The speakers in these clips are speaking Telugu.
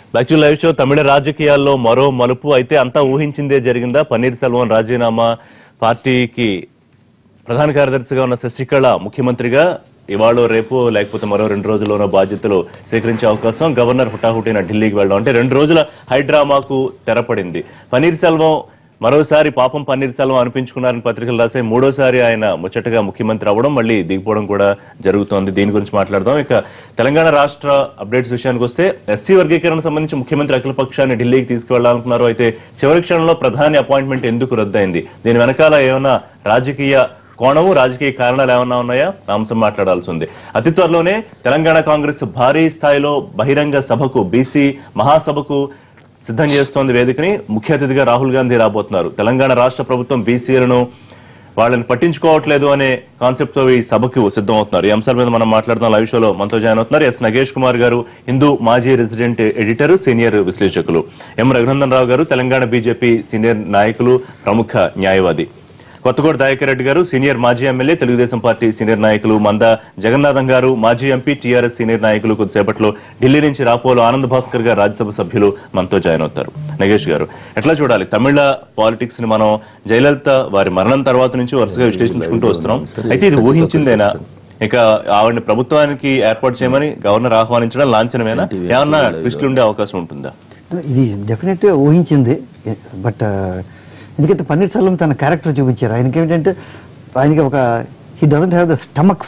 Back to live show. తమిళ రాజకీయాల్లో మరో మలుపు అయితే అంతా ఊహించిందే జరిగిందా? పన్నీర్ సెల్వం రాజీనామా, పార్టీకి ప్రధాన కార్యదర్శిగా ఉన్న శశికళ ముఖ్యమంత్రిగా ఇవాళ రేపు లేకపోతే మరో 2 రోజుల్లోనో బాధ్యతలు స్వీకరించే అవకాశం, గవర్నర్ హుటాహుటిన ఢిల్లీకి వెళ్ళడం అంటే 2 రోజుల హైడ్రామాకు తెరపడింది. పన్నీర్ సెల్వం మరోసారి పాపం పన్నీర్ సెల్వం అనిపించుకున్నారని పత్రికలు రాసే మూడోసారి ఆయన ముచ్చటగా ముఖ్యమంత్రి అవ్వడం, మళ్ళీ దిగిపోవడం కూడా జరుగుతోంది. దీని గురించి మాట్లాడదాం. ఇక తెలంగాణ రాష్ట్ర అప్డేట్స్ విషయానికి వస్తే ఎస్సీ వర్గీకరణ సంబంధించి ముఖ్యమంత్రి అఖిల పక్షాన్ని ఢిల్లీకి తీసుకువెళ్లాలనుకున్నారు. అయితే చివరి క్షణంలో ప్రధాని అపాయింట్మెంట్ ఎందుకు రద్దయింది? దీని వెనకాల ఏమైనా రాజకీయ కోణము, రాజకీయ కారణాలు ఏమన్నా ఉన్నాయా? అంశం మాట్లాడాల్సి ఉంది. అతి త్వరలోనే తెలంగాణ కాంగ్రెస్ భారీ స్థాయిలో బహిరంగ సభకు, బీసీ మహాసభకు సిద్ధం చేస్తోంది. వేదికని ముఖ్య అతిథిగా రాహుల్ గాంధీ రాబోతున్నారు. తెలంగాణ రాష్ట్ర ప్రభుత్వం బీసీలను వాళ్ళని పట్టించుకోవట్లేదు అనే కాన్సెప్ట్ తో ఈ సభకు సిద్ధం అవుతున్నారు. ఈ అంశాల మీద మనం మాట్లాడుతున్న లైవ్ షోలో మనతో జాయిన్ అవుతున్నారు ఎస్ నగేష్ కుమార్ గారు, హిందూ మాజీ రెసిడెంట్ ఎడిటర్, సీనియర్ విశ్లేషకులు. ఎం రఘునందన్ రావు గారు, తెలంగాణ బీజేపీ సీనియర్ నాయకులు, ప్రముఖ న్యాయవాది. కొత్తగూడ దయాకర్ రెడ్డి గారు, సీనియర్ మాజీ ఎమ్మెల్యే, తెలుగుదేశం పార్టీ సీనియర్ నాయకులు. మంద జగన్నాథం గారు, మాజీ ఎంపీ, టీఆర్ఎస్ సీనియర్ నాయకులు. కొద్దిసేపట్లో ఢిల్లీ నుంచి రాపోలు ఆనంద్ భాస్కర్ గారు, రాజ్యసభ సభ్యులు మనతో జాయిన్ అవుతారు. నగేష్ గారు, ఎట్లా చూడాలి తమిళ పాలిటిక్స్ ని? మనం జయలలిత వారి మరణం తర్వాత నుంచి వరుసగా విశ్లేషించుకుంటూ వస్తున్నాం. అయితే ఇది ఊహించిందేనా? ఇక ఆవిడని ప్రభుత్వానికి ఏర్పాటు చేయమని గవర్నర్ ఆహ్వానించడం లాంఛనమేనా? ఏమన్నా ట్విస్టులు ఉండే అవకాశం ఉంటుందా? ఇది డెఫినెట్ గా ఊహించింది. బట్ ఎందుకంటే పన్నీర్ సెల్వం తన క్యారెక్టర్ చూపించారు. ఆయనకి ఏంటంటే ఆయనకి he doesn't have the stomach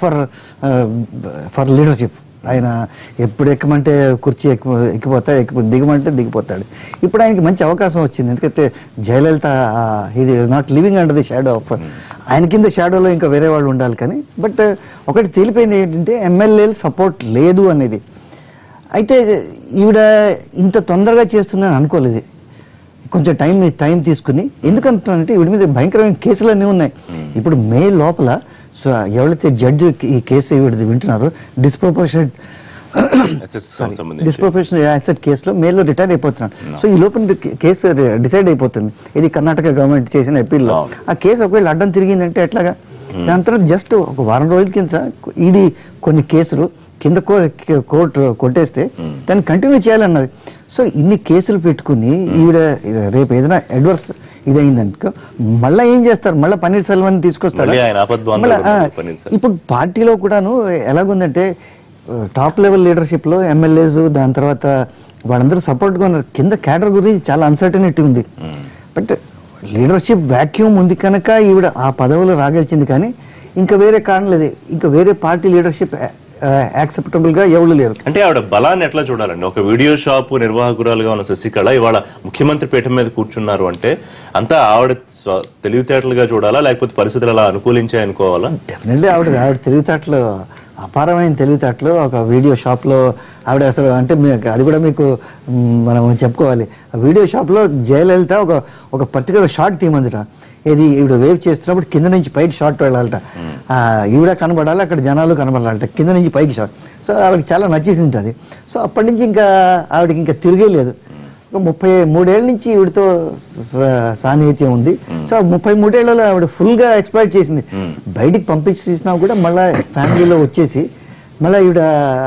for leadership. ఆయన ఎప్పుడు ఎక్కమంటే కుర్చీ ఎక్కిపోతాడు, దిగమంటే దిగిపోతాడు. ఇప్పుడు ఆయనకి మంచి అవకాశం వచ్చింది. ఎందుకంటే Jayalalithaa he not living under the shadow of, ఆయన కింద షాడోలో ఇంకా వేరే వాళ్ళు ఉండాలి. కానీ బట్ ఒకటి తేలిపోయింది ఏంటంటే ఎమ్మెల్యేలు సపోర్ట్ లేదు అనేది. అయితే ఈవిడ ఇంత తొందరగా చేస్తుందని అనుకోలేదు. కొంచెం టైం తీసుకుని, ఎందుకంటున్నానంటే వీడి మీద భయంకరమైన కేసులు అన్నీ ఉన్నాయి. ఇప్పుడు మే లోపల సో ఎవరైతే జడ్జి ఈ కేసు వీడిది వింటున్నారో డిస్ప్రపోర్షనేట్ యాసెట్ కేసులో మేలో రిటైర్ అయిపోతున్నాడు. సో ఈ లోపల కేసు డిసైడ్ అయిపోతుంది. ఇది కర్ణాటక గవర్నమెంట్ చేసిన అప్పీల్లో. ఆ కేసు ఒకవేళ అడ్డం తిరిగిందంటే ఎట్లాగా? దాని తర్వాత జస్ట్ ఒక వారం రోజుల కింద ఈడీ కొన్ని కేసులు కింద కోర్టు కొట్టేస్తే దాన్ని కంటిన్యూ చేయాలన్నది. సో ఇన్ని కేసులు పెట్టుకుని ఈవిడ రేపు ఏదైనా అడ్వర్స్ ఇదైందనుకో మళ్ళీ ఏం చేస్తారు? మళ్ళీ పన్నీర్ సెల్వం తీసుకొస్తారు. ఇప్పుడు పార్టీలో కూడాను ఎలాగుందంటే టాప్ లెవెల్ లీడర్షిప్ లో ఎమ్మెల్యేస్, దాని తర్వాత వాళ్ళందరూ సపోర్ట్గా ఉన్నారు. కింద క్యాడర్ గురించి చాలా అన్సర్టనిటీ ఉంది. బట్ లీడర్షిప్ వ్యాక్యూమ్ ఉంది కనుక ఈవిడ ఆ పదవులు రాగలిచింది. కానీ ఇంకా వేరే కారణం లేదు. ఇంకా వేరే పార్టీ లీడర్షిప్ యాక్సెప్టబుల్ గా ఎవరు లేరు. అంటే ఆవిడ బలాన్ని ఎట్లా చూడాలండి? ఒక వీడియో షాప్ నిర్వాహకురాలుగా ఉన్న శశికళ ఇవాళ ముఖ్యమంత్రి పీఠం మీద కూర్చున్నారు అంటే అంతా ఆవిడ తెలివితేటలుగా చూడాలా, లేకపోతే పరిస్థితులు అలా అనుకూలించాయి అనుకోవాలా? డెఫినెట్లీ ఆవిడ తెలివితేటలు, అపారమైన తెలివితేటలు. ఒక వీడియో షాప్ లో ఆవిడ అసలు అంటే అది కూడా మీకు మనం చెప్పుకోవాలి. ఆ వీడియో షాప్ లో జయలలిత ఒక పర్టికులర్ షార్ట్ టీం అందుట. ఇది ఈవిడ వేవ్ చేస్తున్నప్పుడు కింద నుంచి పైకి షార్ట్ వెళ్ళాలట. ఈవిడ కనబడాలి, అక్కడ జనాలు కనబడాలట, కింద నుంచి పైకి షార్ట్. సో ఆవిడకి చాలా నచ్చేసింది అది. సో అప్పటి నుంచి ఇంకా ఆవిడకి ఇంకా తిరిగే లేదు. ఒక 33 ఏళ్ళ నుంచి ఈవిడతో సాన్నిహిత్యం ఉంది. సో 33 ఏళ్లలో ఆవిడ ఫుల్ గా ఎక్స్ప్లాయిట్ చేసింది. బయటికి పంపించేసినా కూడా మళ్ళీ ఫ్యామిలీలో వచ్చేసి మళ్ళీ ఈవిడ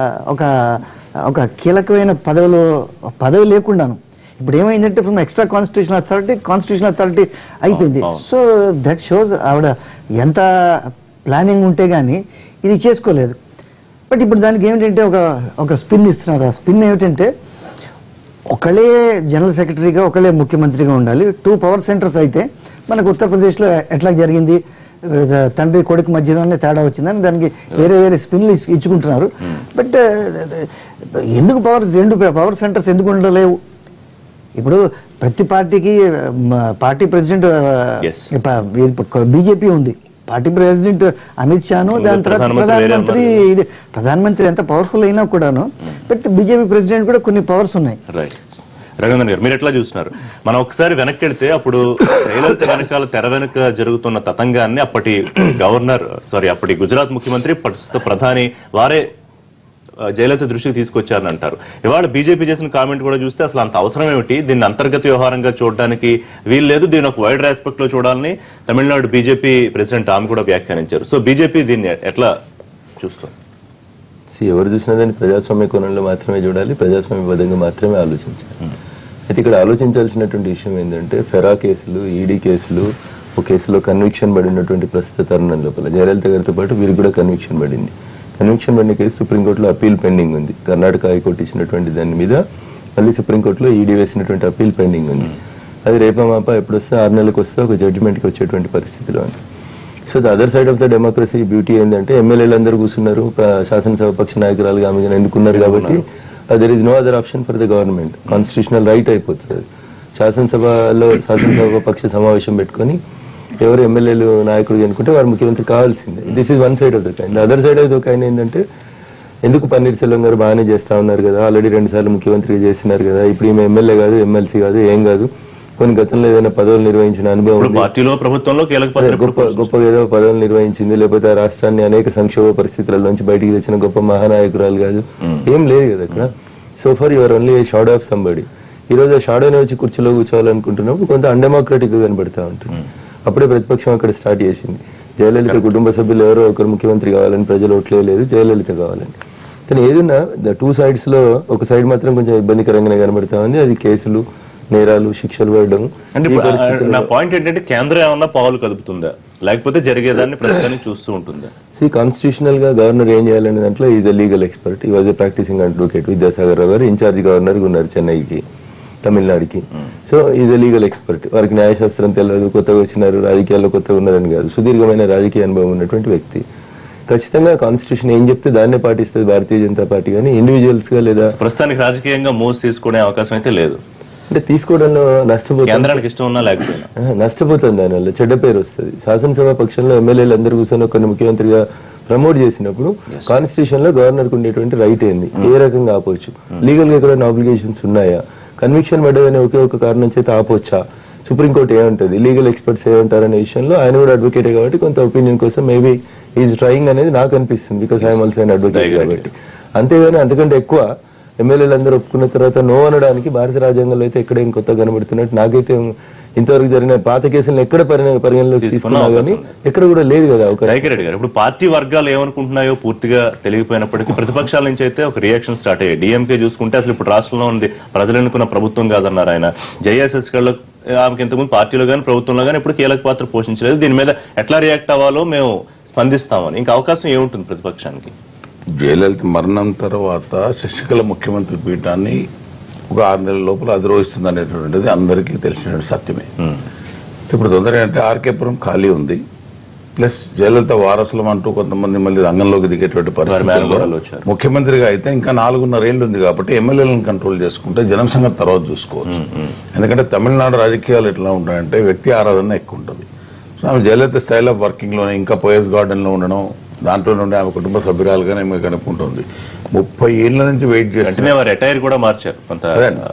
ఒక కీలకమైన పదవి లేకుండాను ఇప్పుడు ఏమైందంటే ఫ్రమ్ ఎక్స్ట్రా కాన్స్టిట్యూషనల్ అథారిటీ అయిపోయింది. సో దట్ షోస్ ఆవిడ ఎంత ప్లానింగ్ ఉంటే గానీ ఇది చేసుకోలేదు. బట్ ఇప్పుడు దానికి ఏమిటంటే ఒక స్పిన్ ఇస్తున్నారు. ఆ స్పిన్ ఏమిటంటే ఒకళ్ళే జనరల్ సెక్రటరీగా, ఒకళ్ళే ముఖ్యమంత్రిగా ఉండాలి. 2 పవర్ సెంటర్స్ అయితే మనకు ఉత్తరప్రదేశ్లో ఎట్లా జరిగింది, తండ్రి కొడుకు మధ్యలోనే తేడా వచ్చిందని దానికి వేరే వేరే స్పిన్లు ఇచ్చుకుంటున్నారు. బట్ ఎందుకు 2 పవర్ సెంటర్స్ ఎందుకు ఉండలేవు? ఇప్పుడు ప్రతి పార్టీకి పార్టీ ప్రెసిడెంట్, బీజేపీ ఉంది, పార్టీ ప్రెసిడెంట్ అమిత్ షాను, దాని తర్వాత ప్రధానమంత్రి ఎంత పవర్ఫుల్ అయినా కూడాను బట్ బీజేపీ ప్రెసిడెంట్ కూడా కొన్ని పవర్స్ ఉన్నాయి. రఘునందన్ గారు, మీరు ఎట్లా చూస్తున్నారు? మనం ఒకసారి వెనక్కి వెళ్తే అప్పుడు జయలలిత వెనకాల తెర వెనుక జరుగుతున్న తతంగాన్ని అప్పటి గుజరాత్ ముఖ్యమంత్రి, ప్రస్తుత ప్రధాని వారే జయలలిత దృష్టికి తీసుకొచ్చారని అంటారు. ఇవాళ బీజేపీ చేసిన కామెంట్ కూడా చూస్తే అసలు అంత అవసరం ఏమిటి, దీన్ని అంతర్గత వ్యవహారంగా చూడడానికి వీలు లేదు, దీని ఒక వైడ్ ఆస్పెక్ట్ లో చూడాలని తమిళనాడు బీజేపీ ప్రెసిడెంట్ ఆమె కూడా వ్యాఖ్యానించారు. సో బీజేపీ దీన్ని ఎట్లా చూస్తుంది? ఎవరు చూసినా దాన్ని ప్రజాస్వామ్య కోణంలో మాత్రమే చూడాలి, ప్రజాస్వామ్యబద్ధంగా మాత్రమే ఆలోచించాలి. అయితే ఇక్కడ ఆలోచించాల్సినటువంటి విషయం ఏంటంటే ఫెరా కేసులు, ఈడీ కేసులు, ఒక కేసులో కన్విక్షన్ పడినటువంటి ప్రస్తుత తరుణం లోపల జయలలిత గారితో పాటు వీరికి కూడా కన్విక్షన్ పడింది. కన్విక్షన్ పడిన కేసు సుప్రీంకోర్టులో అప్పీల్ పెండింగ్ ఉంది. కర్ణాటక హైకోర్టు ఇచ్చినటువంటి దాని మీద మళ్ళీ సుప్రీంకోర్టులో ఈడీ వేసినటువంటి అప్పీల్ పెండింగ్ ఉంది. అది రేపమాప ఎప్పుడు వస్తే 6 నెలలకు వస్తే ఒక జడ్జిమెంట్కి వచ్చేటువంటి పరిస్థితిలో ఉంది. So the other side of the democracy beauty ఏంటంటే ఎమ్మెల్యేలు అందరూ కూర్చున్నారు, శాసనసభ పక్ష నాయకురాలుగా ఆమె ఎన్నుకున్నారు కాబట్టి there is no other option for the government. Constitutional right అయిపోతుంది. శాసనసభ పక్ష సమావేశం పెట్టుకొని ఎవరు ఎమ్మెల్యేలు నాయకుడు అనుకుంటే వారు ముఖ్యమంత్రి కావాల్సిందే. This is one side of the coin. The other side of the coin ఏంటంటే ఎందుకు పన్నీర్ సెల్వం గారు బాగానే చేస్తా ఉన్నారు కదా, ఆల్రెడీ 2 సార్లు ముఖ్యమంత్రిగా చేసినారు కదా, ఇప్పుడు ఈమె ఎమ్మెల్యే కాదు, ఎమ్మెల్సీ కాదు, ఏం కాదు, కొన్ని గతంలో ఏదైనా పదవులు నిర్వహించిన అనుభవం పార్టీలో ప్రభుత్వంలో గొప్పగా ఏదో పదవులు నిర్వహించింది, లేకపోతే ఆ రాష్ట్రాన్ని అనేక సంక్షోభ పరిస్థితుల నుంచి బయటికి తెచ్చిన గొప్ప మహానాయకురాలు కాదు, ఏం లేదు కదా అక్కడ. So for your only a shadow of somebody. ఈ రోజు ఆ షాడోని వచ్చి కుర్చీలో కూర్చోవాలనుకుంటున్నప్పుడు కొంత అన్డెమోక్రటిక్ గా కనబడతా ఉంటుంది. అప్పుడే ప్రతిపక్షం అక్కడ స్టార్ట్ చేసింది. జయలలిత కుటుంబ సభ్యులు ఎవరో ఒకరు ముఖ్యమంత్రి కావాలని ప్రజలు ఓట్లేదు, జయలలిత కావాలని. కానీ ఏదన్నా ద 2 sides లో ఒక సైడ్ మాత్రం కొంచెం ఇబ్బందికరంగానే కనబడతా ఉంది. అది కేసులు, నేరాలు, శిక్షలు పడడం. అంటే నా పాయింట్ ఏంటంటే కేంద్రం ఏమన్నా పావులు కదుపుతుందా, లేకపోతే జరిగేదాన్ని ప్రస్తుతాన్ని చూస్తూ ఉంటుందా? కాన్స్టిట్యూషనల్ గా గవర్నర్ ఏం చేయాలనే దాంట్లో is a legal expert. He was a practicing advocate. Vidyasagar Rao garu incharge governor ఉన్నారు చెన్నైకి, తమిళనాడుకి. So is a legal expert. వారికి న్యాయశాస్త్రం తెలియదు, కొత్తగా వచ్చినారు, రాజకీయాల్లో కొత్తగా ఉన్నారని కాదు, సుదీర్ఘమైన రాజకీయ అనుభవం ఉన్నటువంటి వ్యక్తి. ఖచ్చితంగా కాన్స్టిట్యూషన్ ఏం చెప్తే దాన్నే పాటిస్తుంది భారతీయ జనతా పార్టీ. కానీ ఇండివిజువల్స్ గా లేదా ప్రస్తుతానికి రాజకీయంగా మూవ్స్ తీసుకునే అవకాశం అయితే లేదు. అంటే తీసుకోవడంలో కేంద్రానికి ఇష్టం ఉన్నా లేకపోయినా నష్టపోతుంది. దానివల్ల చెడ్డ పేరు వస్తుంది. శాసనసభ పక్షంలో ఎమ్మెల్యేలు అందరూ కూర్చొని కొన్ని ముఖ్యమంత్రిగా ప్రమోట్ చేసినప్పుడు కాన్స్టిట్యూషన్ లో గవర్నర్ కు ఉండేటువంటి రైట్ ఏంది, ఏ రకంగా ఆపవచ్చు, లీగల్ గా ఎక్కడైనా ఆబ్లిగేషన్స్ ఉన్నాయా, కన్విక్షన్ పడ్డదనే ఒకే ఒక కారణం చేత ఆపొచ్చా, సుప్రీంకోర్టు ఏమంటుంది, లీగల్ ఎక్స్పర్ట్స్ ఏమంటారనే విషయంలో ఆయన కూడా అడ్వకేటే కాబట్టి కొంత ఒపీనియన్ కోసం మేబీ ఈజ్ ట్రయింగ్ అనేది నాకు అనిపిస్తుంది. Because I'm also an advocate కాబట్టి. అంతేగాని అంతకంటే ఎక్కువ ఎమ్మెల్యేలు అందరూ ఒప్పుకున్న తర్వాత నో అనడానికి భారత రాజ్యాంగంలో అయితే ఎక్కడ కొత్త కనబడుతున్నట్టు నాకైతే ఇంతవరకు జరిగిన పాత కేసులను ఎక్కడ పరిగణలోకి తీసుకున్నా కానీ ఎక్కడ కూడా లేదు కదా. రెడ్డి గారు, ఇప్పుడు పార్టీ వర్గాలు ఏమనుకుంటున్నాయో పూర్తిగా తెలియకపోయినప్పటికీ ప్రతిపక్షాల నుంచి అయితే ఒక రియాక్షన్ స్టార్ట్ అయ్యాయి. డిఎంకే చూసుకుంటే అసలు ఇప్పుడు రాష్ట్రంలో ఉంది ప్రజలు ఎన్నుకున్న ప్రభుత్వం కాదన్నారు ఆయన. జేఎస్ఎస్ ఆమెకి ఇంతకుముందు పార్టీలో కానీ ప్రభుత్వంలో కానీ ఇప్పుడు కీలక పాత్ర పోషించలేదు. దీని మీద ఎట్లా రియాక్ట్ అవ్వాలో మేము స్పందిస్తామని. ఇంకా అవకాశం ఏముంటుంది ప్రతిపక్షానికి? జయలలిత మరణం తర్వాత శశికళ ముఖ్యమంత్రి పీఠాన్ని ఒక 6 నెలల లోపల అధిరోహిస్తుంది అనేటువంటిది అందరికీ తెలిసిన సత్యమే. ఇప్పుడు తొందర అంటే ఆర్కేపురం ఖాళీ ఉంది, ప్లస్ జయలలిత వారసులం అంటూ కొంతమంది మళ్ళీ రంగంలోకి దిగేటువంటి పరిస్థితుల్లో ముఖ్యమంత్రిగా అయితే ఇంకా 4.5 ఏళ్ళు ఉంది కాబట్టి ఎమ్మెల్యేలను కంట్రోల్ చేసుకుంటే జనసంఘం తర్వాత చూసుకోవచ్చు. ఎందుకంటే తమిళనాడు రాజకీయాలు ఎట్లా ఉంటాయంటే వ్యక్తి ఆరాధన ఎక్కువ ఉంటుంది. సో ఆమె జయలలిత స్టైల్ ఆఫ్ వర్కింగ్ లోనే ఇంకా పోయస్ గార్డెన్ లో ఉండడం, దాంట్లో నుండి ఆమె కుటుంబ సభ్యురాలుగానే మీకు కనుక్కుంటుంది. 30 ఏళ్ల నుంచి వెయిట్ చేస్తున్నారు. రిటైర్ కూడా మార్చారు, అంతా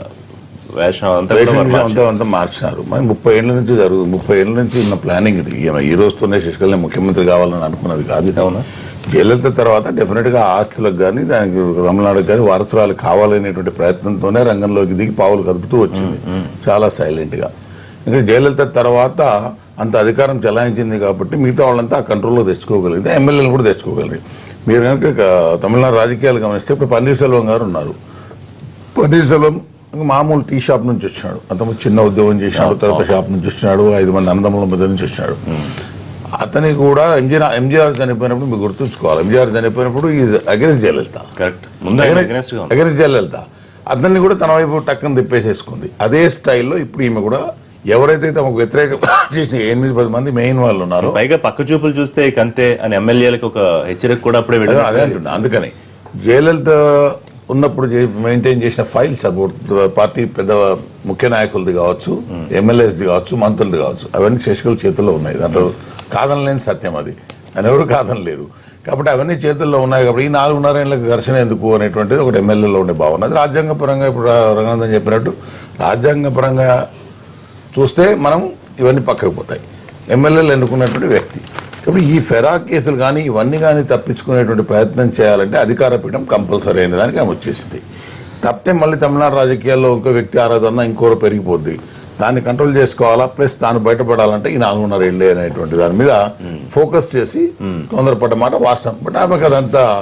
మార్చినారు. మరి 30 ఏళ్ల నుంచి జరుగుతుంది. 30 ఏళ్ల నుంచి ఉన్న ప్లానింగ్ ఇది. ఈ రోజుతోనే శశికళ ముఖ్యమంత్రి కావాలని అనుకున్నది కాదు. అవునా, జయలలిత తర్వాత డెఫినెట్ గా ఆస్తులకు కానీ దానికి తమిళనాడుకు కానీ వారసురాలు కావాలనేటువంటి ప్రయత్నంతోనే రంగంలోకి దిగి పావులు కదుపుతూ వచ్చింది చాలా సైలెంట్ గా. ఇంకా జయలలిత తర్వాత అంత అధికారం చెలాయించింది కాబట్టి మిగతా వాళ్ళంతా ఆ కంట్రోల్లో తెచ్చుకోగలిగింది, ఎమ్మెల్యేలు కూడా తెచ్చుకోగలిగింది. మీరు కనుక తమిళనాడు రాజకీయాలు గమనిస్తే ఇప్పుడు పన్నీర్ సెల్వం గారు ఉన్నారు. పన్నీర్ సెల్వం మామూలు టీ షాప్ నుంచి వచ్చినాడు, అంతకుముందు చిన్న ఉద్యోగం చేసినాడు, తర్వాత షాప్ నుంచి వచ్చినాడు, 5 మంది అన్నదమ్ముల మధ్య నుంచి వచ్చినాడు. అతని కూడా ఎంజీఆర్ చనిపోయినప్పుడు మీరు గుర్తుంచుకోవాలి, ఎంజీఆర్ చనిపోయినప్పుడు is against Jayalalithaa, against Jayalalithaa. అతన్ని కూడా తన వైపు టక్కన తిప్పేసేసుకుంది. అదే స్టైల్లో ఇప్పుడు ఈమె కూడా ఎవరైతే తమకు వ్యతిరేక చేసిన 8-10 మంది మెయిన్ వాళ్ళు ఉన్నారో, పైగా పక్క చూపులు చూస్తే అంతే అని ఎమ్మెల్యేలకు ఒక హెచ్చరిక కూడా అప్పుడే అదే అంటున్నా. అందుకని జయలలిత ఉన్నప్పుడు మెయింటైన్ చేసిన ఫైల్స్ అబౌట్ పార్టీ పెద్ద ముఖ్య నాయకులది కావచ్చు, ఎమ్మెల్యేస్ది కావచ్చు, మంత్రులది కావచ్చు, అవన్నీ శశికళ చేతుల్లో ఉన్నాయి. దాంట్లో కాదనలేని సత్యం అది, అని ఎవరు కాదనలేరు. కాబట్టి అవన్నీ చేతుల్లో ఉన్నాయి. కాబట్టి ఈ 4.5 ఏళ్ళకి ఘర్షణ ఎందుకు అనేటువంటిది ఒకటి ఎమ్మెల్యేలో ఉండే భావన. అది రాజ్యాంగపరంగా ఇప్పుడు రంగనాథన్ చెప్పినట్టు రాజ్యాంగపరంగా చూస్తే మనం ఇవన్నీ పక్కకు పోతాయి. ఎమ్మెల్యేలు ఎన్నుకున్నటువంటి వ్యక్తి. కాబట్టి ఈ ఫెరా కేసులు కానీ ఇవన్నీ కానీ తప్పించుకునేటువంటి ప్రయత్నం చేయాలంటే అధికార పీఠం కంపల్సరీ అయిన దానికి ఆమె వచ్చేసింది. తప్పితే మళ్ళీ తమిళనాడు రాజకీయాల్లో ఇంకో వ్యక్తి ఆరాధన ఇంకోరు పెరిగిపోద్ది. దాన్ని కంట్రోల్ చేసుకోవాలా, ప్లస్ తాను బయటపడాలంటే ఈ 4.5 ఏళ్ళే అనేటువంటి దాని మీద ఫోకస్ చేసి తొందరపడ్డ మాట వాస్తవం. బట్ ఆమెకు అదంతా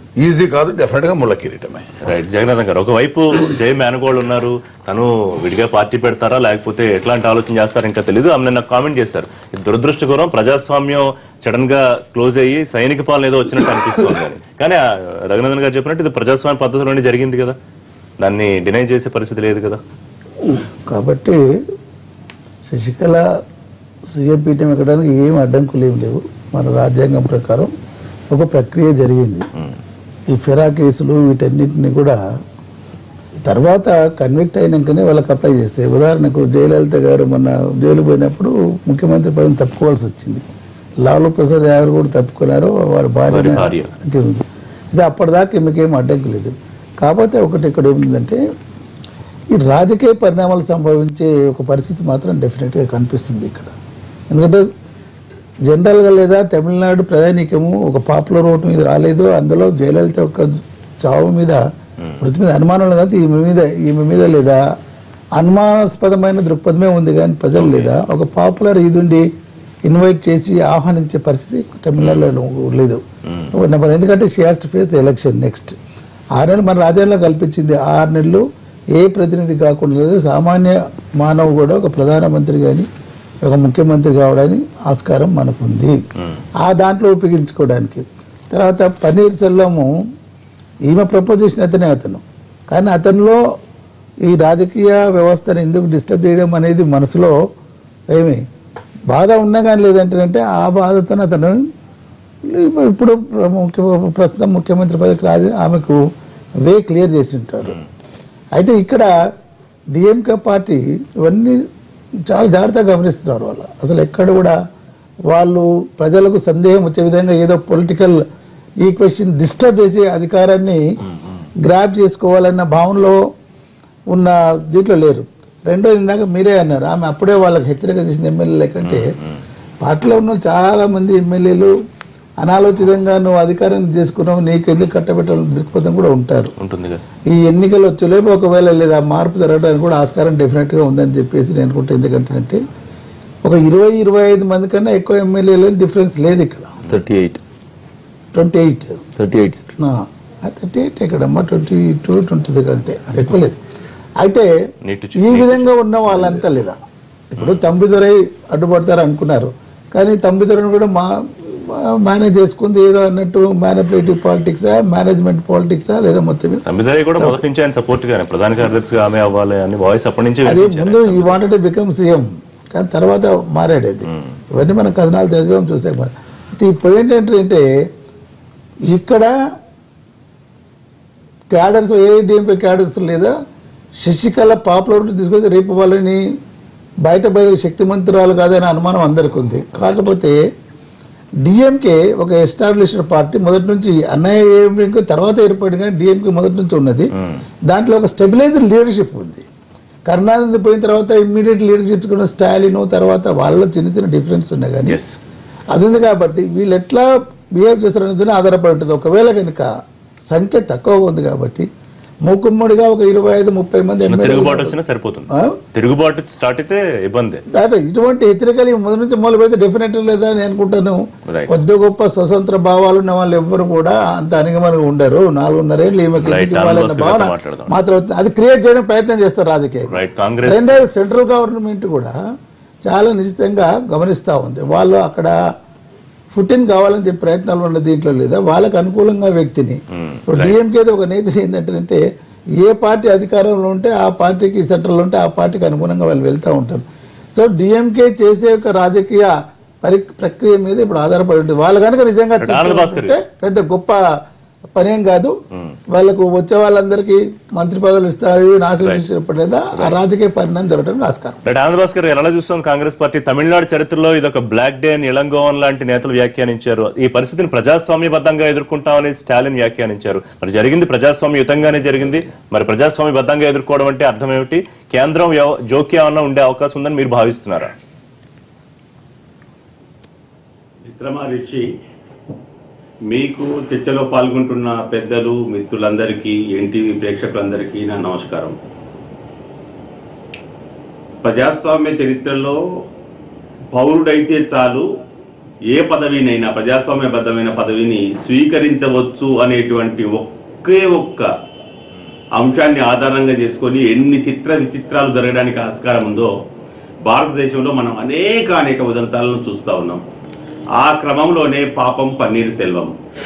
ఈజీ కాదు, డెఫినెట్ గా ముళ్ళ కిరీటమే. రైట్. జగన్నాథం గారు, ఒకవైపు జయ మేనగోళ్ళు ఉన్నారు, తను విడిగా పార్టీ పెడతారా లేకపోతే ఎట్లాంటి ఆలోచన చేస్తారో ఇంకా తెలియదు. ఆమె నాకు కామెంట్ చేస్తారు, ఇది దురదృష్టకరం, ప్రజాస్వామ్యం సడన్ గా క్లోజ్ అయ్యి సైనిక పాలన ఏదో వచ్చినట్టు అనిపిస్తుంది అని. కానీ రఘునందన్ గారు చెప్పినట్టు ఇది ప్రజాస్వామ్య పద్ధతిలోనే జరిగింది కదా, దాన్ని డినై చేసే పరిస్థితి లేదు కదా. కాబట్టి శశికళ సీఎం పీఠం ఎక్కడానికి ఏం అడ్డంకులు ఏం లేవు. మన రాజ్యాంగం ప్రకారం ఒక ప్రక్రియ జరిగింది. ఈ ఫెరా కేసులు వీటన్నిటిని కూడా తర్వాత కన్విక్ట్ అయినాకనే వాళ్ళకి అప్లై చేస్తే, ఉదాహరణకు జయలలిత గారు మొన్న జైలు పోయినప్పుడు ముఖ్యమంత్రి పదవిని తప్పుకోవాల్సి వచ్చింది. లాలూ ప్రసాద్ యాదవ్ కూడా తప్పుకున్నారు, వారి భార్య. ఇది అప్పటిదాకా ఈమెకేం అడ్డంకి లేదు. కాకపోతే ఒకటి ఇక్కడ ఏముందంటే, ఈ రాజకీయ పరిణామాలు సంభవించే ఒక పరిస్థితి మాత్రం డెఫినెట్గా కనిపిస్తుంది ఇక్కడ. ఎందుకంటే జనరల్గా లేదా తమిళనాడు ప్రధానికము ఒక పాపులర్ ఓటు మీద రాలేదు, అందులో జయలలిత యొక్క చావు మీద మృతి మీద అనుమానాలు కాదు, ఈమె మీద లేదా అనుమానాస్పదమైన దృక్పథమే ఉంది, కానీ ప్రజలు లేదా ఒక పాపులర్ ఇదుండి ఇన్వైట్ చేసి ఆహ్వానించే పరిస్థితి తమిళనాడులో లేదు. నెంబర్, ఎందుకంటే she has to face the election next. 6 నెలలు మన రాజ్యాంగంలో కల్పించింది, 6 నెలలు ఏ ప్రతినిధి కాకుండా లేదు, సామాన్య మానవు కూడా ఒక ప్రధానమంత్రి కానీ ఒక ముఖ్యమంత్రి కావడానికి ఆస్కారం మనకు ఉంది, ఆ దాంట్లో ఉపయోగించుకోవడానికి. తర్వాత పన్నీర్ సెల్వము ఈమె ప్రపోజ్ చేసిన అతను, కానీ అతనిలో ఈ రాజకీయ వ్యవస్థను ఎందుకు డిస్టర్బ్ చేయడం అనేది మనసులో ఏమి బాధ ఉన్నా కానీ లేదంటే ఆ బాధతో అతను ఇప్పుడు ప్రస్తుతం ముఖ్యమంత్రి పదవికి రాదు, ఆమెకు వే క్లియర్ చేసి ఉంటారు. అయితే ఇక్కడ డిఎంకే పార్టీ ఇవన్నీ చాలా జాగ్రత్తగా గమనిస్తున్నారు. వాళ్ళు అసలు ఎక్కడ కూడా వాళ్ళు ప్రజలకు సందేహం వచ్చే విధంగా ఏదో పొలిటికల్ ఈక్వేషన్ డిస్టర్బ్ చేసి అధికారాన్ని గ్రాప్ చేసుకోవాలన్న భావనలో ఉన్న దీంట్లో లేరు. రెండోది, ఇందాక మీరే అన్నారు, ఆమె అప్పుడే వాళ్ళకి హెచ్చరిక చేసిన ఎమ్మెల్యేల కంటే పార్టీలో ఉన్న చాలా మంది ఎమ్మెల్యేలు అనాలోచితంగా నువ్వు అధికారం చేసుకున్నావు, నీకు ఎందుకు కట్టబెట్టాలని దృక్పథం కూడా ఉంటారు. ఈ ఎన్నికలు వచ్చేలేపు ఒకవేళ లేదా మార్పు జరగడానికి కూడా ఆస్కారం డెఫినెట్ గా ఉందని చెప్పేసి నేను అనుకుంటా. ఎందుకంటే ఒక 20-25 మంది కన్నా ఎక్కువ ఎమ్మెల్యేలు డిఫరెన్స్ లేదు ఇక్కడ. 38 ఎక్కడమ్మా, 22-23 అంతే, ఎక్కువ లేదు. అయితే ఈ విధంగా ఉన్న వాళ్ళంతా లేదా, ఇప్పుడు తంబిదొరై అడ్డుపడతారు అనుకున్నారు, కానీ తంబిదొరని కూడా మేనేజ్ చేసుకుంది ఏదో అన్నట్టు మ్యానిపులేటివ్ పాలిటిక్సా, మేనేజ్మెంట్ పాలిటిక్సా, లేదా మొత్తం ప్రధాన కార్యదర్శిగా ఆమె అవ్వాలి అని వాయిస్ అప్పటి నుంచి అది ముందు ఈ వాంటెడ్ బికమ్ సీఎం, కానీ తర్వాత మారాడు. అది ఇవన్నీ మనం కథనాలు చదివాం చూసాం. ఇప్పుడు ఏంటంటే ఇక్కడ క్యాడర్స్ ఏఐడిఎంపీ క్యాడర్స్ లేదా శశికళ పాపులర్ తీసుకొచ్చి రేపు వాళ్ళని బయట శక్తిమంతురాలు కాదని అనుమానం అందరికీ ఉంది. కాకపోతే డిఎంకే ఒక ఎస్టాబ్లిష్డ్ పార్టీ మొదటి నుంచి, అన్నయ్య తర్వాత ఏర్పడి, కానీ డిఎంకే మొదటి నుంచి ఉన్నది. దాంట్లో ఒక స్టెబిలైజర్ లీడర్షిప్ ఉంది. కరుణానిధి పోయిన తర్వాత ఇమ్మీడియట్ లీడర్షిప్ కూడా స్టాలిన్, తర్వాత వాళ్ళలో చిన్న చిన్న డిఫరెన్స్ ఉన్నాయి, కానీ అది ఉంది. కాబట్టి వీళ్ళు ఎట్లా బిహేవ్ చేస్తారనేది ఆధారపడి ఉంటుంది. ఒకవేళ కనుక సంఖ్య తక్కువగా ఉంది కాబట్టి మూకుమ్మడిగా ఒక 25-30 మంది తిరుగుబాటు వచ్చినా సరిపోతుంది. తిరుగుబాటు స్టార్ట్ అయితే ఇబ్బంది. ఇటువంటి హెచ్చరికలు మొదటి నుంచి మొదలు పెడితే డెఫినెట్ లేదా అని అనుకుంటాను. కొద్ది గొప్ప స్వతంత్ర భావాలు ఉన్న వాళ్ళు ఎవ్వరు కూడా అంత అణిగమనిగా ఉండరు. 4.5 ఏళ్ళు ఇవ్వాలన్న భావన మాత్రం అది క్రియేట్ చేయడం ప్రయత్నం చేస్తారు రాజకీయ. రెండోది, సెంట్రల్ గవర్నమెంట్ కూడా చాలా నిశ్చితంగా గమనిస్తూ ఉంది. వాళ్ళు అక్కడ ఫుటిన్ కావాలని చెప్పి ప్రయత్నాలు ఉన్న దీంట్లో లేదా వాళ్ళకు అనుకూలంగా వ్యక్తిని. ఇప్పుడు డిఎంకేది ఒక నేత ఏంటంటే ఏ పార్టీ అధికారంలో ఉంటే ఆ పార్టీకి, సెంట్రల్ ఉంటే ఆ పార్టీకి అనుగుణంగా వాళ్ళు వెళ్తూ ఉంటారు. సో డిఎంకే చేసే ఒక రాజకీయ ప్రక్రియ మీద ఇప్పుడు ఆధారపడి ఉంటుంది. వాళ్ళు కనుక నిజంగా పెద్ద గొప్ప పనేం కాదు, వాళ్ళకు వచ్చే వాళ్ళందరికీ మంత్రి పదవులు ఇస్తారు, నాశనం చేసేటప్పుడేదా ఆ రాజకీయ పరిణామం జరగడానికి ఆస్కారం. ఆనందభాస్కర్, ఎలా చూస్తాం కాంగ్రెస్ పార్టీ తమిళనాడు చరిత్రలో ఇది ఒక బ్లాక్ డే అని ఇళంగోవన్ లాంటి నేతలు వ్యాఖ్యానించారు. ఈ పరిస్థితిని ప్రజాస్వామ్యబద్ధంగా ఎదుర్కొంటామని స్టాలిన్ వ్యాఖ్యానించారు. మరి జరిగింది ప్రజాస్వామ్యయుతంగానే జరిగింది. మరి ప్రజాస్వామ్యబద్ధంగా ఎదుర్కోవడం అంటే అర్థం ఏమిటి? కేంద్రం జోక్యం అన్న ఉండే అవకాశం ఉందని మీరు భావిస్తున్నారా? విక్రమాదిత్య, మీకు చర్చలో పాల్గొంటున్న పెద్దలు, మిత్రులందరికీ, ఎన్టీవీ ప్రేక్షకులందరికీ నా నమస్కారం. ప్రజాస్వామ్య చరిత్రలో పౌరుడైతే చాలు, ఏ పదవినైనా ప్రజాస్వామ్యబద్ధమైన పదవిని స్వీకరించవచ్చు అనేటువంటి ఒకే ఒక్క అంశాన్ని ఆధారంగా చేసుకొని ఎన్ని చిత్ర విచిత్రాలు జరగడానికి ఆస్కారం ఉందో భారతదేశంలో మనం అనేక ఉదంతాలను చూస్తూ ఉన్నాం. ఆ క్రమంలోనే పాపం పన్నీర్ సెల్వం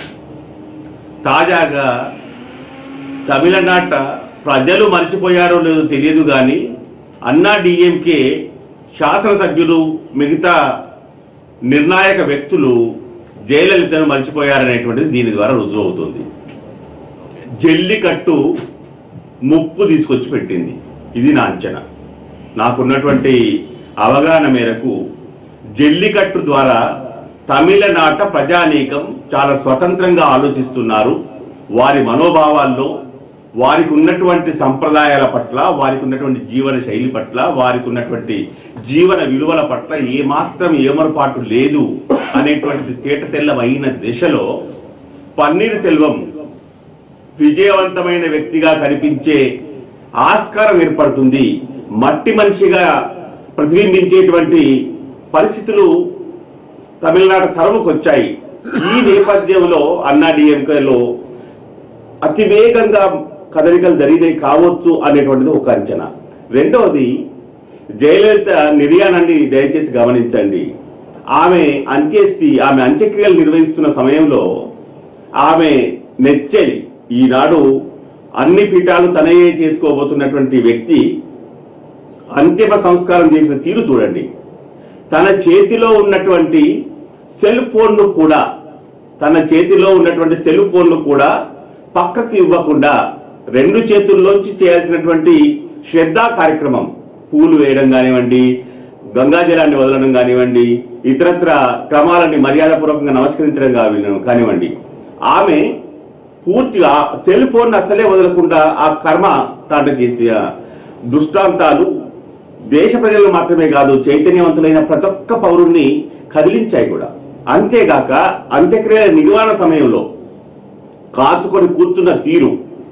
తాజాగా తమిళనాట ప్రజలు మర్చిపోయారో లేదో తెలియదు కానీ అన్నా డిఎంకే శాసనసభ్యులు మిగతా నిర్ణాయక వ్యక్తులు జయలలితను మర్చిపోయారనేటువంటిది దీని ద్వారా రుజువు అవుతుంది. జల్లికట్టు ముప్పు తీసుకొచ్చి పెట్టింది. ఇది నా అంచనా. నాకున్నటువంటి అవగాహన మేరకు జల్లికట్టు ద్వారా తమిళనాట ప్రజానీకం చాలా స్వతంత్రంగా ఆలోచిస్తున్నారు. వారి మనోభావాల్లో, వారికి ఉన్నటువంటి సంప్రదాయాల పట్ల, వారికి ఉన్నటువంటి జీవన శైలి పట్ల, వారికి ఉన్నటువంటి జీవన విలువల పట్ల ఏమాత్రం ఏమరపాటు లేదు అనేటువంటిది తేటతెల్లమైన దిశలో పన్నీర్ సెల్వం విజయవంతమైన వ్యక్తిగా కనిపించే ఆస్కారం ఏర్పడుతుంది. మట్టి మనిషిగా ప్రతిబింబించేటువంటి పరిస్థితులు తమిళనాడు తరముకు వచ్చాయి. ఈ నేపథ్యంలో అన్నా డిఎంకేలో అతి వేగంగా కదలికలు జరిగినాయి కావచ్చు అనేటువంటిది ఒక అంచనా. రెండవది, జయలలిత నిర్యాణాన్ని దయచేసి గమనించండి. ఆమె అంత్యక్రియలు నిర్వహిస్తున్న సమయంలో ఆమె నెచ్చెలి, ఈనాడు అన్ని పీఠాలు తనయే చేసుకోబోతున్నటువంటి వ్యక్తి అంతిమ సంస్కారం చేసిన తీరు చూడండి. తన చేతిలో ఉన్నటువంటి సెల్ ఫోన్ను కూడా పక్కకు ఇవ్వకుండా రెండు చేతుల్లోంచి చేయాల్సినటువంటి శ్రద్ధా కార్యక్రమం, పూలు వేయడం కానివ్వండి, గంగాజలాన్ని వదలడం కానివ్వండి, ఇతరత్ర క్రమాలని మర్యాదపూర్వకంగా నమస్కరించడం కానివ్వండి, ఆమె పూర్తిగా సెల్ ఫోన్ అసలే వదలకుండా ఆ కర్మ తాట చేసిన దృష్టాంతాలు దేశ ప్రజలను మాత్రమే కాదు, చైతన్యవంతులైన ప్రతి ఒక్క పౌరుణ్ణి కదిలించాయి కూడా. అంతేగాక అంత్యక్రియల నిర్వహణ సమయంలో కాచుకొని కూర్చున్న తీరు,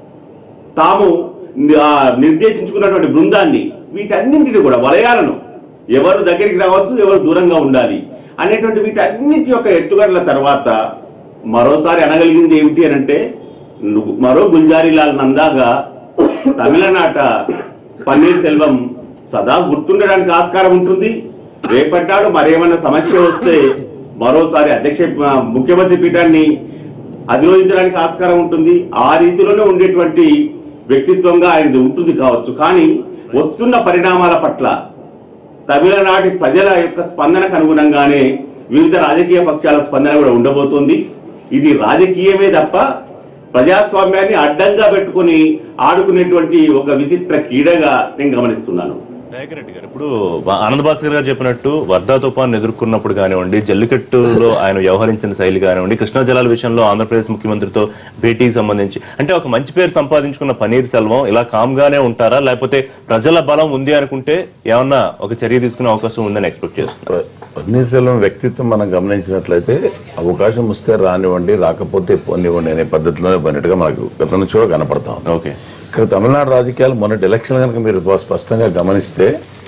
తాము నిర్దేశించుకున్నటువంటి బృందాన్ని, వీటన్నింటినీ కూడా వలయాలను, ఎవరు దగ్గరికి రావచ్చు, ఎవరు దూరంగా ఉండాలి అనేటువంటి వీటన్నింటి యొక్క ఎత్తుగడల తర్వాత మరోసారి అనగలిగింది ఏమిటి అని అంటే, మరో గుల్జారీలాల్ నందాగా తమిళనాట పన్నీర్ సెల్వం సదా గుర్తుండడానికి ఆస్కారం ఉంటుంది. రేపట్టాడు మరేమన్నా సమస్య వస్తే మరోసారి ముఖ్యమంత్రి పీఠాన్ని అధిరోహించడానికి ఆస్కారం ఉంటుంది. ఆ రీతిలోనే ఉండేటువంటి వ్యక్తిత్వంగా ఆయనది ఉంటుంది కావచ్చు. కానీ వస్తున్న పరిణామాల పట్ల తమిళనాటి ప్రజల యొక్క స్పందనకు అనుగుణంగానే వివిధ రాజకీయ పక్షాల స్పందన కూడా ఉండబోతోంది. ఇది రాజకీయమే తప్ప ప్రజాస్వామ్యాన్ని అడ్డంగా పెట్టుకుని ఆడుకునేటువంటి ఒక విచిత్ర క్రీడగా నేను గమనిస్తున్నాను. దయాకర్ రెడ్డి గారు, ఇప్పుడు ఆనంద్ భాస్కర్ గారు చెప్పినట్టు వర్ధా తుఫాను ఎదుర్కొన్నప్పుడు కానివ్వండి, జల్లికట్టులో ఆయన వ్యవహరించిన శైలి కానివ్వండి, కృష్ణా జలాల విషయంలో ఆంధ్రప్రదేశ్ ముఖ్యమంత్రితో భేటీకి సంబంధించి అంటే ఒక మంచి పేరు సంపాదించుకున్న పన్నీర్ సెల్వం ఇలా కామ్గానే ఉంటారా, లేకపోతే ప్రజల బలం ఉంది అనుకుంటే ఏమన్నా ఒక చర్య తీసుకునే అవకాశం ఉందని ఎక్స్పెక్ట్ చేస్తున్నారు? పన్నీర్ సెల్వం వ్యక్తిత్వం మనం గమనించినట్లయితే అవకాశం వస్తే రానివ్వండి, రాకపోతే పోనివ్వండి అనే పద్ధతిలోనే పన్నట్టుగా మనకు గత నుంచి కూడా కనపడతా ఉంది. ఓకే, ఇక్కడ తమిళనాడు రాజకీయాలు మొన్నటి ఎలక్షన్ కనుక మీరు స్పష్టంగా గమనిస్తే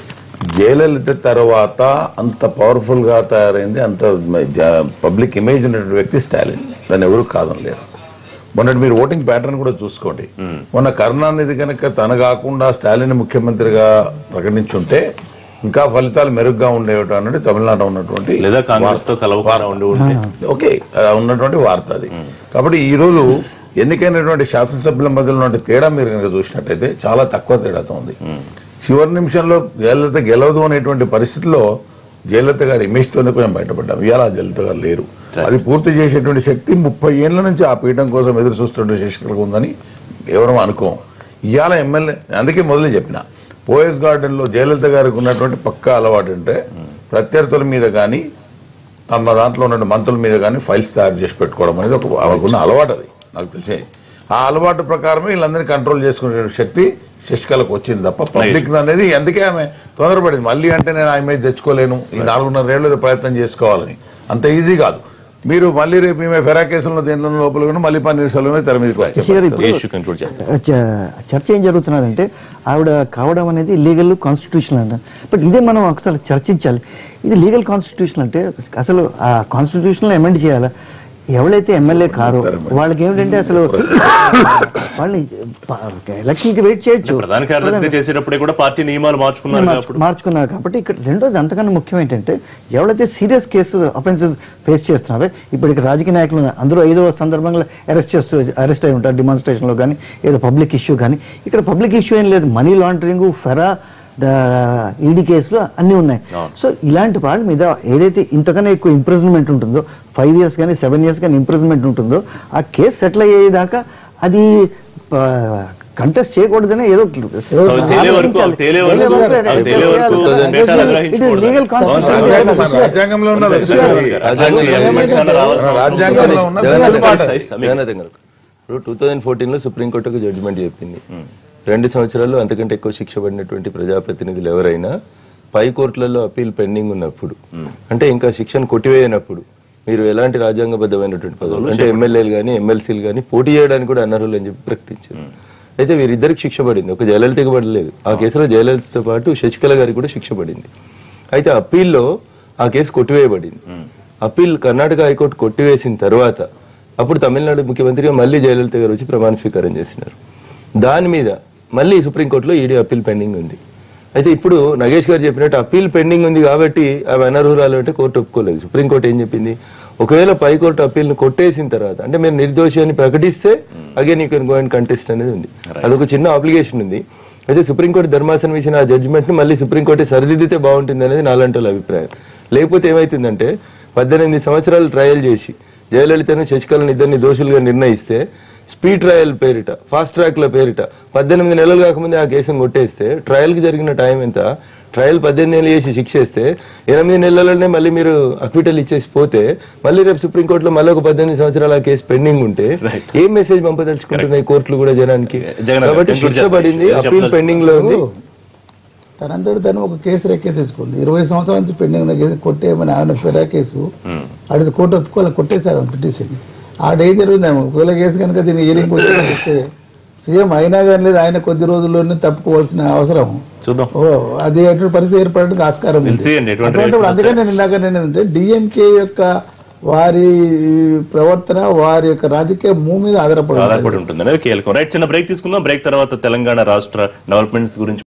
జయలలిత తర్వాత అంత పవర్ఫుల్ గా తయారైంది, అంత పబ్లిక్ ఇమేజ్ ఉన్నటువంటి వ్యక్తి స్టాలిన్. దాన్ని ఎవరు కాదనలేరు. మొన్నటి మీరు ఓటింగ్ ప్యాటర్న్ కూడా చూసుకోండి. మొన్న కరుణానిధి కనుక తన కాకుండా స్టాలిన్ ముఖ్యమంత్రిగా ప్రకటించుంటే ఇంకా ఫలితాలు మెరుగ్గా ఉండేవి అన్నది తమిళనాడు ఉన్నటువంటి లేదా కాంగ్రెస్ తో కలవకుండా ఓకే ఉన్నటువంటి వార్త అది. కాబట్టి ఈ రోజు ఎన్నికైనటువంటి శాసనసభ్యుల మధ్యలో ఉన్న తేడా మీరు కనుక చూసినట్టయితే చాలా తక్కువ తేడాతో ఉంది. చివరి నిమిషంలో జయలలిత గెలవదు అనేటువంటి పరిస్థితిలో జయలలిత గారి ఇమేజ్ తోనే కొంచెం బయటపడ్డాం. ఇవాళ జయలలిత గారు లేరు. అది పూర్తి చేసేటువంటి శక్తి 30 ఏళ్ల నుంచి ఆ పీఠం కోసం ఎదురు చూస్తున్న శశికళకు ఉందని ఎవరూ అనుకోం. ఇవాళ ఎమ్మెల్యే, అందుకే మొదలు చెప్పిన పోయస్ గార్డెన్ లో జయలలిత గారికి ఉన్నటువంటి పక్కా అలవాటు అంటే ప్రత్యర్థుల మీద కానీ తమ దాంట్లో ఉన్న మంత్రుల మీద కానీ ఫైల్స్ తయారు చేసి పెట్టుకోవడం అనేది ఆమెకున్న అలవాటు. అది నాకు తెలిసి ఆ అలవాటు ప్రకారమే వీళ్ళందరినీ కంట్రోల్ చేసుకునే శక్తి శశికళకు వచ్చింది తప్ప పబ్లిక్ అనేది. అందుకే ఆమె తొందరపడింది. మళ్ళీ అంటే నేను ఆమె తెచ్చుకోలేను, ఈ 4.5 ఏళ్ళు ప్రయత్నం చేసుకోవాలని. అంత ఈజీ కాదు. మీరు మళ్ళీ రేపు ఈమె ఫెరా కేసులో దేనిలో లోపల కూడా మళ్ళీ పన్నీర్ సెల్వమే తెర మీదకి వస్తే శశి గారు, ఇప్పుడు ఇష్యూ కంక్లూడ్ చేద్దాం. చర్చ ఏం జరుగుతున్నదంటే ఆవిడ కావడం అనేది లీగల్ కాన్స్టిట్యూషన్ అంట. బట్ ఇదే మనం ఒకసారి చర్చించాలి. ఇది లీగల్ కాన్స్టిట్యూషన్ అంటే అసలు ఆ కాన్స్టిట్యూషన్లో అమెండ్ చేయాలా? ఎవరైతే ఎమ్మెల్యే కారో వాళ్ళకి ఏమిటంటే అసలు వాళ్ళని ఎలక్షన్కి వెయిట్ చేయొచ్చు. ప్రధాన కార్యదర్శి చేసేటప్పుడే కూడా పార్టీ నియమాలు మార్చుకున్నారు కాబట్టి ఇక్కడ రెండోది అంతకన్నా ముఖ్యం ఏంటంటే ఎవరైతే సీరియస్ కేసు అఫెన్సెస్ ఫేస్ చేస్తున్నారో ఇప్పుడు ఇక్కడ రాజకీయ నాయకులు అందరూ ఏదో సందర్భంలో అరెస్ట్ అయి ఉంటారు, డిమాన్స్ట్రేషన్లో కానీ ఏదో పబ్లిక్ ఇష్యూ కానీ. ఇక్కడ పబ్లిక్ ఇష్యూ ఏం లేదు, మనీ లాండరింగ్, ఫెరా, ఈడీ కేసులు అన్నీ ఉన్నాయి. సో ఇలాంటి వాళ్ళ మీద ఏదైతే ఇంతకన్నా ఎక్కువ ఇంప్రిజన్మెంట్ ఉంటుందో 5 years కానీ 7 years కానీ ఇంప్రిజన్మెంట్ ఉంటుందో ఆ కేసు సెటిల్ అయ్యేదాకా అది కంటెస్ట్ చేయకూడదని ఏదో లీగల్ రాజ్యాంగంలో ఉన్న ఇప్పుడు 2014లో సుప్రీంకోర్టుకు జడ్జిమెంట్ చెప్పింది 2 సంవత్సరాలు అంతకంటే ఎక్కువ శిక్ష పడినటువంటి ప్రజాప్రతినిధులు ఎవరైనా పై కోర్టులలో అప్పీల్ పెండింగ్ ఉన్నప్పుడు, అంటే ఇంకా శిక్షను కొట్టివేయనప్పుడు మీరు ఎలాంటి రాజ్యాంగబద్ధమైనటువంటి పదవులు అంటే ఎమ్మెల్యేలు కానీ ఎమ్మెల్సీలు కానీ పోటీ చేయడానికి కూడా అనర్హులు అని చెప్పి ప్రకటించారు. అయితే వీరిద్దరికి శిక్ష పడింది, ఒక జయలలితకి పడలేదు. ఆ కేసులో జయలలితతో పాటు శశికళ గారికి కూడా శిక్ష పడింది. అయితే అప్పీల్లో ఆ కేసు కొట్టివేయబడింది. అప్పీల్ కర్ణాటక హైకోర్టు కొట్టివేసిన తర్వాత అప్పుడు తమిళనాడు ముఖ్యమంత్రిగా మళ్ళీ జయలలిత గారు వచ్చి ప్రమాణ స్వీకారం చేసినారు. దాని మీద మళ్ళీ సుప్రీంకోర్టులో ఈడీ అప్పీల్ పెండింగ్ ఉంది. అయితే ఇప్పుడు నగేష్ గారు చెప్పినట్టు అప్పీల్ పెండింగ్ ఉంది కాబట్టి అవి అనర్హురాలు అంటే కోర్టు ఒప్పుకోలేదు. సుప్రీంకోర్టు ఏం చెప్పింది, ఒకవేళ పైకోర్టు అప్పీల్ను కొట్టేసిన తర్వాత అంటే మీరు నిర్దోషి అని ప్రకటిస్తే again you can go and contest అనేది ఉంది. అదొక చిన్న అప్లికేషన్ ఉంది. అయితే సుప్రీంకోర్టు ధర్మాసనం ఇచ్చిన ఆ జడ్జిమెంట్ ని మళ్ళీ సుప్రీంకోర్టు సరిదిద్దితే బాగుంటుంది అనేది నాలాంటి వాళ్ళ అభిప్రాయం. లేకపోతే ఏమైతుందంటే 18 సంవత్సరాలు ట్రయల్ చేసి జయలలితను శశికళను ఇద్దరిని దోషులుగా నిర్ణయిస్తే స్పీడ్ ట్రయల్ పేరిట ఫాస్ట్ ట్రాక్ ల పేరిట 18 నెలలు కాకముందే ఆ కేసును కొట్టేస్తే ట్రయల్ కి జరిగిన టైం ఎంత, ట్రయల్ 18 నెలలు చేసి శిక్ష వేస్తే 8 నెలలనే మళ్ళీ మీరు అక్విటల్ ఇచ్చేసి పోతే మళ్ళీ రేపు సుప్రీంకోర్టులో మళ్ళీ ఒక 18 సంవత్సరాల కేసు పెండింగ్ ఉంటే ఏం మెసేజ్ పంపదలుచుకుంటున్నాయి కోర్టులు కూడా జనానికి? కాబట్టి శిక్ష పడింది, అప్పీల్ పెండింగ్ లో ఉంది. తనంతటి తను ఒక కేసు రెక్కే తెచ్చుకోండి. 20 సంవత్సరాల నుంచి పెండింగ్ ఉన్న కేసు కొట్టేయమని ఆయన ఫెరా కేసు అడిగి కోర్టు ఒప్పుకోవాలి, కొట్టేశారు పిటిషన్. ఆడేం జరుగుతుందేమో ఒకవేళ కేసు కనుక దీన్ని హీరింగ్ కొట్టేస్తే సీఎం అయినా కానీ లేదు, ఆయన కొద్ది రోజుల్లోనే తప్పుకోవాల్సిన అవసరం అది ఎటువంటి పరిస్థితి ఏర్పడడానికి ఆస్కారం ఉంది. అందుకని నేను ఇందాక ఏంటంటే డిఎంకే యొక్క వారి ప్రవర్తన వారి యొక్క రాజకీయ మూవ్ మీద ఆధారపడి ఉంటుంది అనేది కీలకం. రైట్, చిన్న బ్రేక్ తీసుకుందాం. బ్రేక్ తర్వాత తెలంగాణ రాష్ట్ర డెవలప్మెంట్స్ గురించి